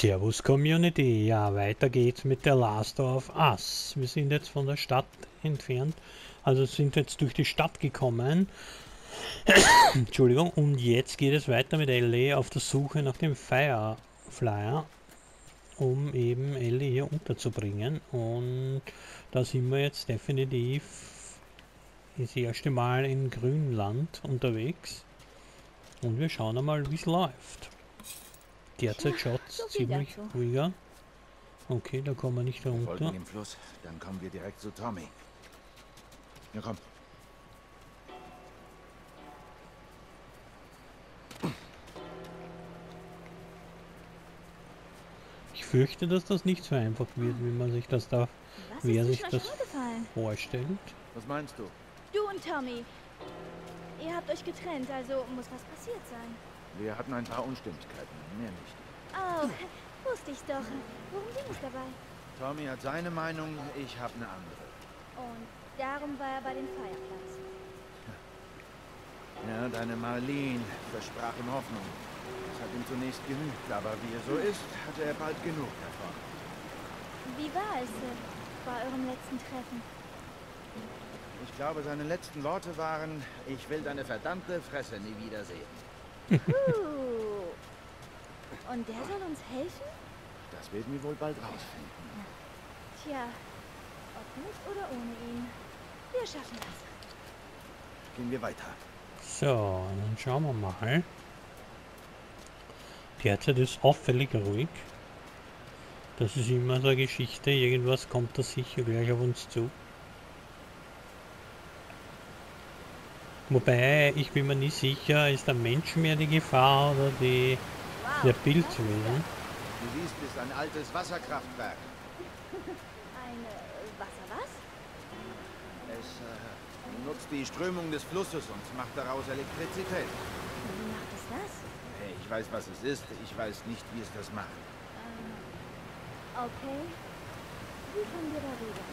Servus Community, ja, weiter geht's mit der Last of Us. Wir sind jetzt von der Stadt entfernt, also sind jetzt durch die Stadt gekommen. Entschuldigung, und jetzt geht es weiter mit Ellie auf der Suche nach dem Fireflyer, um eben Ellie hier unterzubringen. Und da sind wir jetzt definitiv das erste Mal in Grünland unterwegs. Und wir schauen einmal, wie es läuft. Derzeit schaut es so viel ziemlich dazu. ruhiger. Okay, da kommen wir nicht Wir runter. folgen dem Fluss, dann kommen wir direkt zu Tommy. Ja, komm. Ich fürchte, dass das nicht so einfach wird, wie man sich das da, Was wer ist sich dir das schon gefallen? vorstellt. Was meinst du? Du und Tommy. Ihr habt euch getrennt, also muss was passiert sein. Wir hatten ein paar Unstimmigkeiten, mehr nicht. Oh, wusste ich doch. Worum ging es dabei? Tommy hat seine Meinung, ich habe eine andere. Und darum war er bei den Fireflies. Ja, deine Marlene versprach ihm Hoffnung. Das hat ihm zunächst genügt, aber wie er so ist, hatte er bald genug davon. Wie war es bei eurem letzten Treffen? Ich glaube, seine letzten Worte waren, ich will deine verdammte Fresse nie wiedersehen. Puh. Und der soll uns helfen? Das werden wir wohl bald rausfinden. Tja, ob mit oder ohne ihn. Wir schaffen das. Gehen wir weiter. So, dann schauen wir mal. Derzeit ist auffällig ruhig. Das ist immer so eine Geschichte, irgendwas kommt da sicher gleich auf uns zu. Wobei, ich bin mir nicht sicher, ist der Mensch mehr die Gefahr oder der Pilzwesen? Du siehst, ist ein altes Wasserkraftwerk. Ein was? Es nutzt die Strömung des Flusses und macht daraus Elektrizität. Wie macht es das? Hey, ich weiß, was es ist. Ich weiß nicht, wie es das macht. Okay. Wie kommen wir darüber?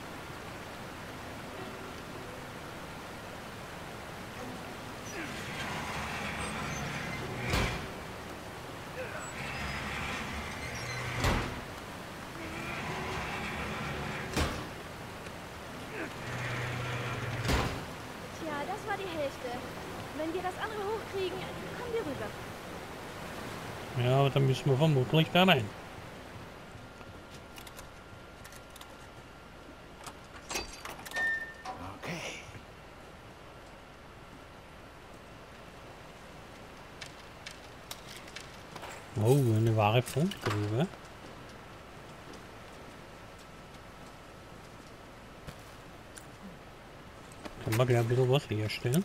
Tja, das war die Hälfte. Wenn wir das andere hochkriegen, kommen wir rüber. Ja, aber dann müssen wir vermutlich da rein. Okay. Oh, eine wahre Fundgrube. Können wir gleich ein bisschen was herstellen.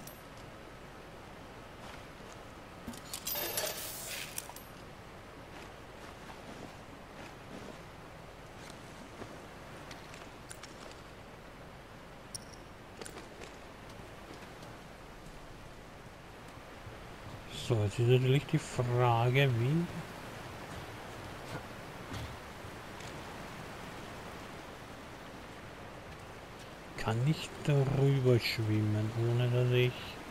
So, jetzt ist natürlich die Frage, wie... Kann ich darüber schwimmen, ohne dass ich...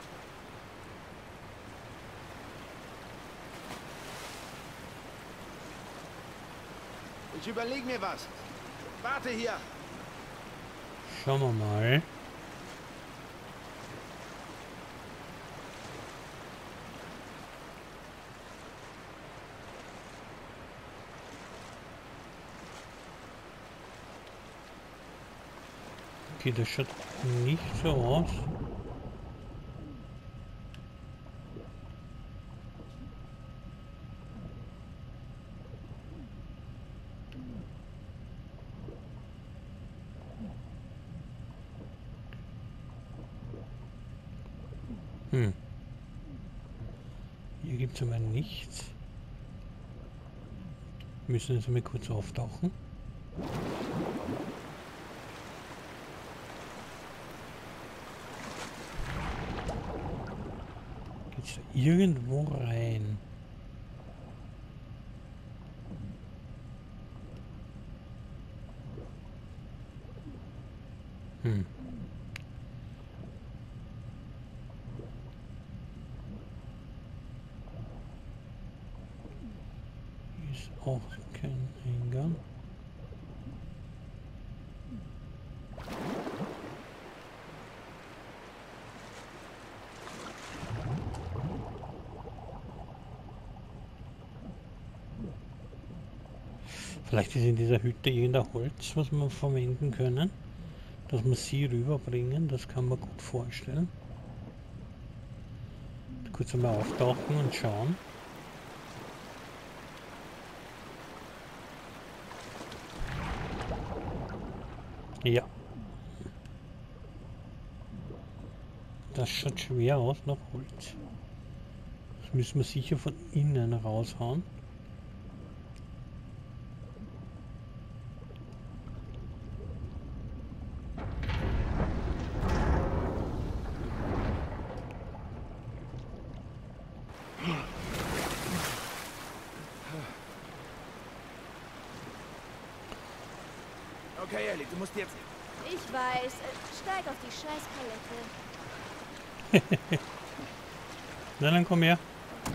Ich überlege mir was. Warte hier. Schauen wir mal. Okay, das schaut nicht so aus. Hier gibt es aber nichts. Wir müssen jetzt mal kurz auftauchen. Geht's da irgendwo rein? ist auch kein Eingang. Vielleicht ist in dieser Hütte irgendein Holz, was wir verwenden können, dass wir sie rüberbringen, das kann man gut vorstellen. Kurz einmal auftauchen und schauen. Ja. Das schaut schwer aus nach Holz. Das müssen wir sicher von innen raushauen. Okay, Ellie, du musst jetzt... Ich weiß. Steig auf die Scheißpalette. Na dann komm her.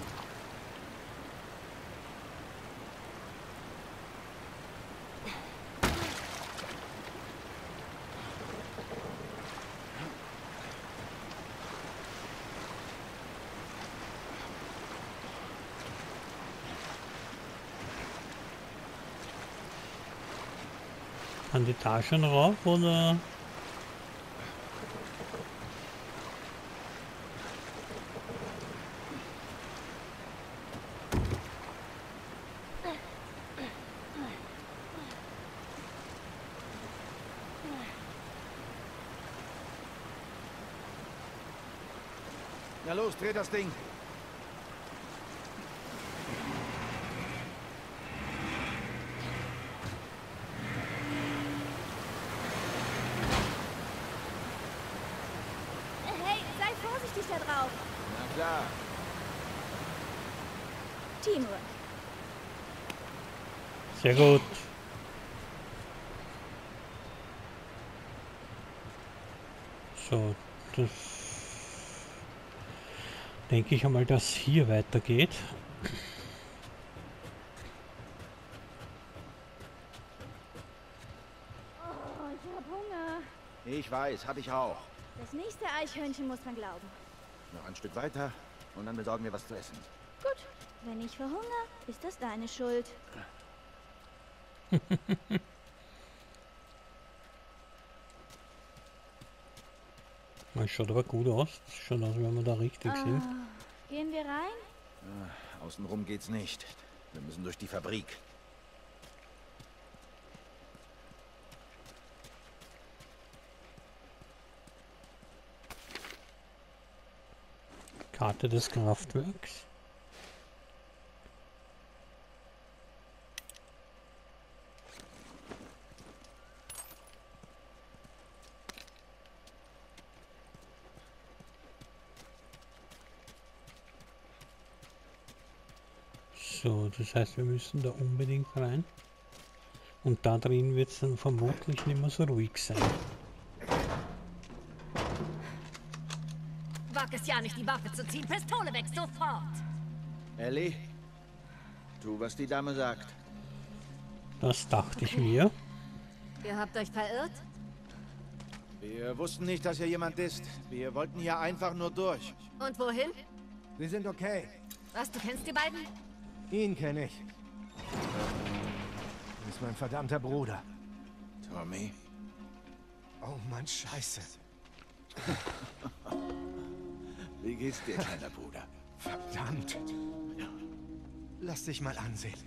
An die Taschen rauf oder? Na los, dreh das Ding. Hey, sei vorsichtig da drauf. Na klar. Teamwork. Sehr gut. So, das denke ich einmal, dass hier weitergeht. Oh, ich hab Hunger. Ich weiß, hab ich auch. Das nächste Eichhörnchen muss man glauben. Noch ein Stück weiter und dann besorgen wir was zu essen. Gut, wenn ich verhungere, ist das deine Schuld. Das schaut aber gut aus. Schaut aus, wenn wir da richtig sind. Gehen wir rein? Außenrum geht's nicht. Wir müssen durch die Fabrik. Karte des Kraftwerks. So, das heißt, wir müssen da unbedingt rein. Und da drin wird es dann vermutlich nicht mehr so ruhig sein. Wag es ja nicht, die Waffe zu ziehen. Pistole weg, sofort! Ellie, tu, was die Dame sagt. Das dachte ich mir. Ihr habt euch verirrt? Wir wussten nicht, dass hier jemand ist. Wir wollten hier einfach nur durch. Und wohin? Sie sind okay. Was, du kennst die beiden? Ihn kenne ich. Das ist mein verdammter Bruder. Tommy? Oh Mann, Scheiße. Wie geht's dir, kleiner Bruder? Verdammt. Lass dich mal ansehen.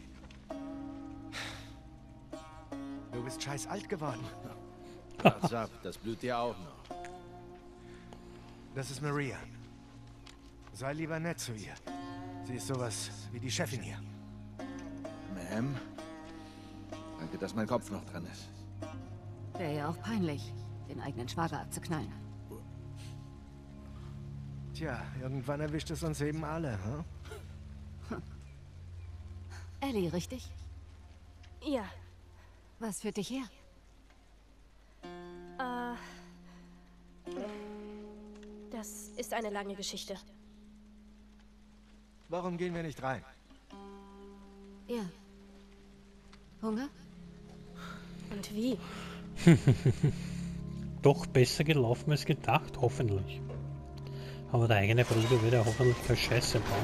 Du bist scheiß alt geworden. Wart's ab, das blüht dir auch noch. Das ist Maria. Sei lieber nett zu ihr. Sie ist sowas wie die Chefin hier. Ma'am? Danke, dass mein Kopf noch dran ist. Wäre ja auch peinlich, den eigenen Schwager abzuknallen. Tja, irgendwann erwischt es uns eben alle, hm? Ellie, richtig? Ja. Was führt dich her? Das ist eine lange Geschichte. Warum gehen wir nicht rein? Ja, Hunger? Und wie? Doch besser gelaufen als gedacht, hoffentlich. Aber der eigene Bruder wird ja hoffentlich keine Scheiße bauen.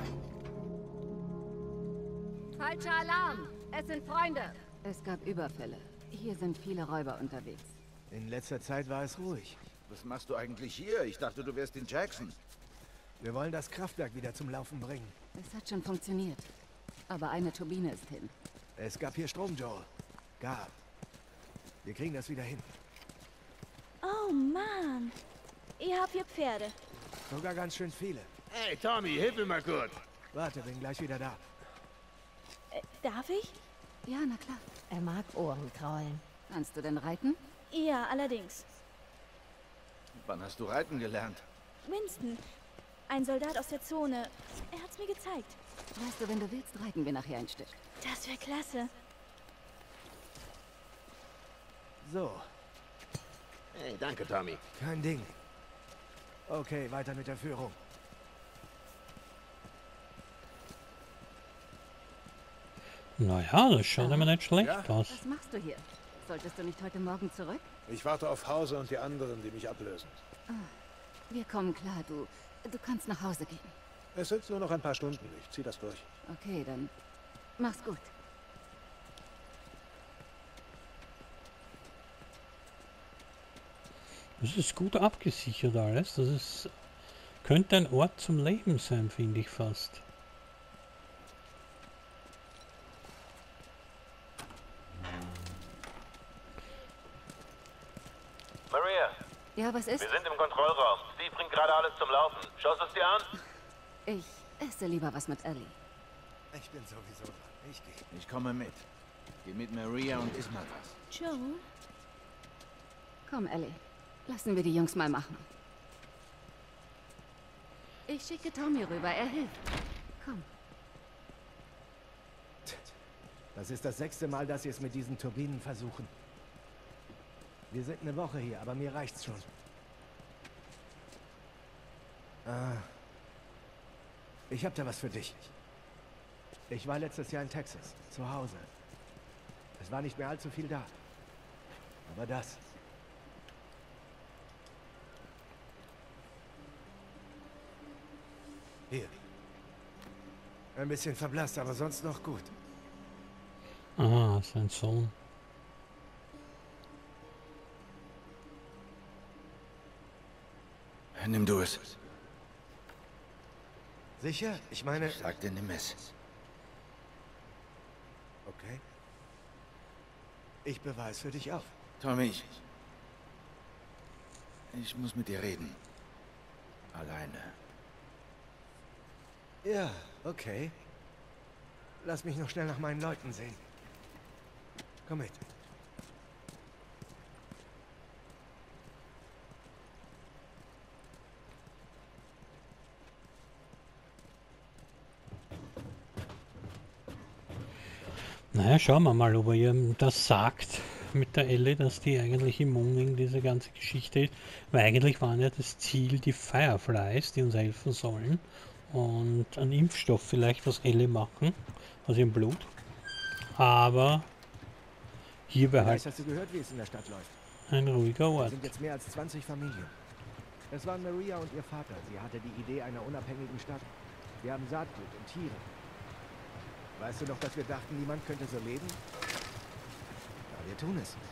Falscher Alarm! Es sind Freunde! Es gab Überfälle. Hier sind viele Räuber unterwegs. In letzter Zeit war es ruhig. Was machst du eigentlich hier? Ich dachte, du wärst in Jackson. Wir wollen das Kraftwerk wieder zum Laufen bringen. Es hat schon funktioniert. Aber eine Turbine ist hin. Es gab hier Strom, Joel. Gab. Wir kriegen das wieder hin. Oh Mann. Ihr habt hier Pferde. Sogar ganz schön viele. Hey, Tommy, hilf mir mal kurz. Warte, bin gleich wieder da. Darf ich? Ja, na klar. Er mag Ohrenkraulen. Kannst du denn reiten? Ja, allerdings. Wann hast du reiten gelernt? Winston, ein Soldat aus der Zone. Er hat's mir gezeigt. Weißt du, wenn du willst, reiten wir nachher ein Stück. Das wäre klasse. So, Hey, danke, Tommy. kein Ding. Okay, weiter mit der Führung. Naja, das schaut aber nicht schlecht aus. Was machst du hier? Solltest du nicht heute Morgen zurück? Ich warte auf Hauser und die anderen, die mich ablösen. Wir kommen klar, du kannst nach Hause gehen. Es sind nur noch ein paar Stunden. Ich zieh das durch. Okay, dann mach's gut. Das ist gut abgesichert alles. Das ist, könnte ein Ort zum Leben sein, finde ich fast. Maria, Ja, was ist? wir sind im Kontrollraum. Steve bringt gerade alles zum Laufen. Schaust du es dir an? Ich esse lieber was mit Ellie. Ich bin sowieso dran. Ich gehe. Ich komme mit. Geh mit Maria und iss mal was. Joe? Komm, Ellie. Lassen wir die Jungs mal machen. Ich schicke Tommy rüber, er hilft. Komm. Das ist das 6. Mal, dass sie es mit diesen Turbinen versuchen. Wir sind eine Woche hier, aber mir reicht's schon. Ich hab da was für dich. Ich war letztes Jahr in Texas, zu Hause. Es war nicht mehr allzu viel da. Aber das. Hier. Ein bisschen verblasst, aber sonst noch gut. Ah, sein Sohn. Nimm du es. Sicher? Ich meine... Ich sagte, nimm es. Okay. Ich beweise für dich auf. Tommy, ich muss mit dir reden. Alleine. Ja, okay. Lass mich noch schnell nach meinen Leuten sehen. Komm mit. Naja, schauen wir mal, ob er ihr das sagt mit der Ellie, dass die eigentlich immun gegen diese ganze Geschichte ist. Weil eigentlich waren ja das Ziel die Fireflies, die uns helfen sollen. Und einen Impfstoff vielleicht, was Ellie machen, aus ihrem Blut. Aber hier Vielleicht behalt hast du gehört, wie es in der Stadt läuft. ein ruhiger Es Ort. sind jetzt mehr als 20 Familien. Es waren Maria und ihr Vater. Sie hatte die Idee einer unabhängigen Stadt. Wir haben Saatgut und Tiere. Weißt du noch, dass wir dachten, niemand könnte so leben? Ja, wir tun es.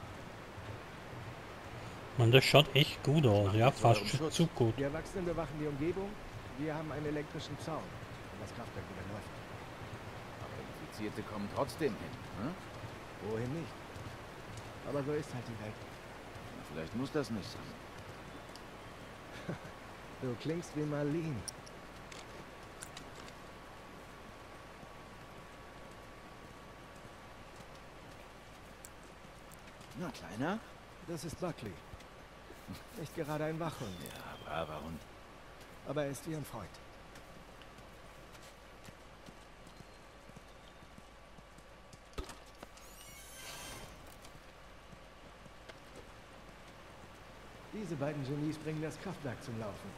Man, das schaut echt gut aus, ja, fast schon zu gut. Die Erwachsenen bewachen die Umgebung. Wir haben einen elektrischen Zaun, wenn das Kraftwerk wieder läuft. Aber Infizierte kommen trotzdem hin. Hm? Wohin nicht? Aber so ist halt die Welt. Vielleicht muss das nicht sein. Du klingst wie Marlene. Na, Kleiner? Das ist Buckley. Nicht gerade ein Wachhund, Ja, braver Hund. aber er ist wie ein Freund. Diese beiden Genies bringen das Kraftwerk zum Laufen.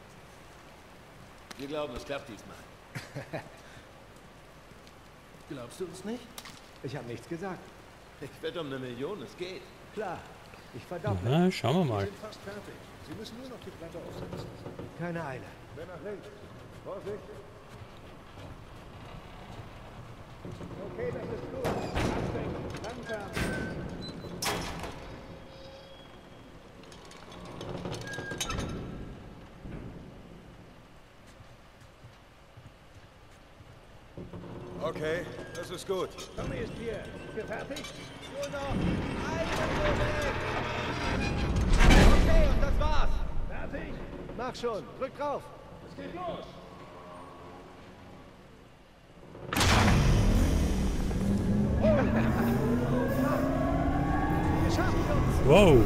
Wir glauben, es klappt diesmal. Glaubst du uns nicht? Ich habe nichts gesagt. Ich wette um 1 Million, es geht. Klar, ich verdopple. Na, schauen wir Wir mal. sind fast fertig. Sie müssen nur noch die Platte aufsetzen. Keine Eile. Wer nach links? Vorsicht. Okay, das ist gut. Anstrengen. Langsam. Okay, das ist gut. Tommy ist hier. Ist ihr fertig? Nur noch eine Minute. Okay, und das war's. Fertig? Mach schon, drück drauf. Es geht los. Geschafft, Jungs. Wow.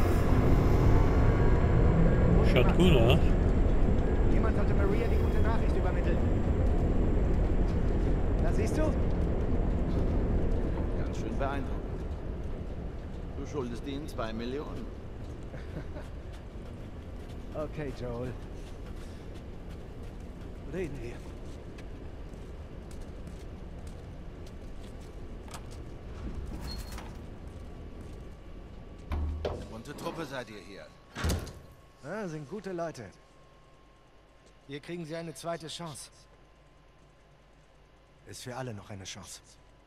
Schaut gut aus. Jemand sollte Maria die gute Nachricht übermitteln. Da siehst du? Ganz schön beeindruckend. Du schuldest ihnen 2 Millionen. Okay, Joel. Reden wir. Bunte Truppe seid ihr hier. Ah, sind gute Leute. Hier kriegen sie eine zweite Chance. Ist für alle noch eine Chance.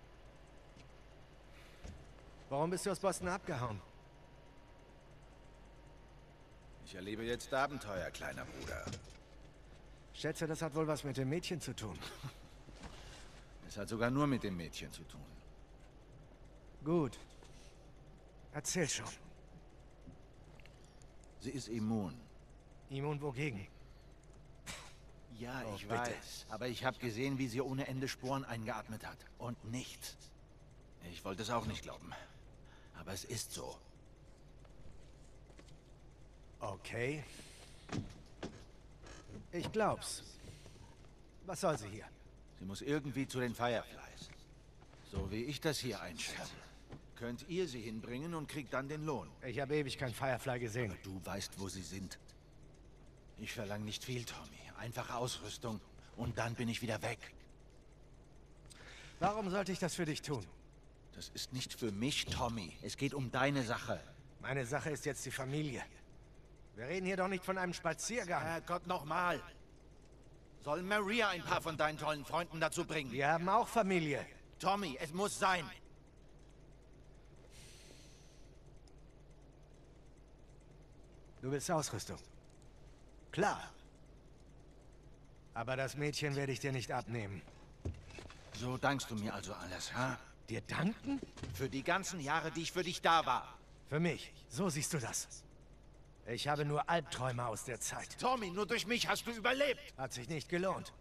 Warum bist du aus Boston abgehauen? Ich erlebe jetzt Abenteuer, kleiner Bruder. Schätze, das hat wohl was mit dem Mädchen zu tun. Es hat sogar nur mit dem Mädchen zu tun. Gut. Erzähl schon. Sie ist immun. Immun wogegen? Ja, Oh, ich bitte. weiß. Aber ich habe gesehen, wie sie ohne Ende Sporen eingeatmet hat. Und nichts. Ich wollte es auch nicht glauben. Aber es ist so. Okay. Ich glaub's. Was soll sie hier? Sie muss irgendwie zu den Fireflies. So wie ich das hier einschätze. Könnt ihr sie hinbringen und kriegt dann den Lohn. Ich habe ewig kein Firefly gesehen. Du weißt, wo sie sind. Ich verlange nicht viel, Tommy. Einfache Ausrüstung und dann bin ich wieder weg. Warum sollte ich das für dich tun? Das ist nicht für mich, Tommy. Es geht um deine Sache. Meine Sache ist jetzt die Familie. Wir reden hier doch nicht von einem Spaziergang. Herrgott, nochmal. Soll Maria ein paar von deinen tollen Freunden dazu bringen? Wir haben auch Familie. Tommy, es muss sein. Du willst Ausrüstung. Klar. Aber das Mädchen werde ich dir nicht abnehmen. So dankst du mir also alles, ha? Dir danken? Für die ganzen Jahre, die ich für dich da war. Für mich. So siehst du das. Ich habe nur Albträume aus der Zeit. Tommy, nur durch mich hast du überlebt. Hat sich nicht gelohnt.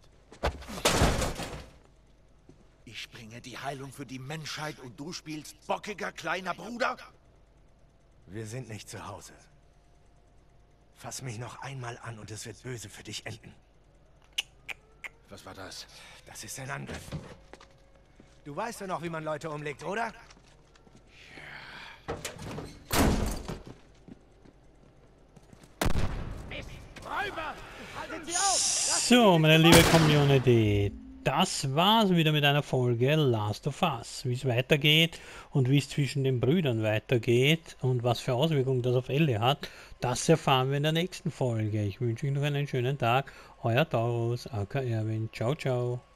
Ich bringe die Heilung für die Menschheit und du spielst bockiger kleiner Bruder? Wir sind nicht zu Hause. Fass mich noch einmal an und es wird böse für dich enden. Was war das? Das ist ein Angriff. Du weißt ja noch, wie man Leute umlegt, oder? So, meine liebe Community, das war's wieder mit einer Folge Last of Us. Wie es weitergeht und wie es zwischen den Brüdern weitergeht und was für Auswirkungen das auf Ellie hat, das erfahren wir in der nächsten Folge. Ich wünsche euch noch einen schönen Tag. Euer Taurus, aka Erwin. Ciao, ciao.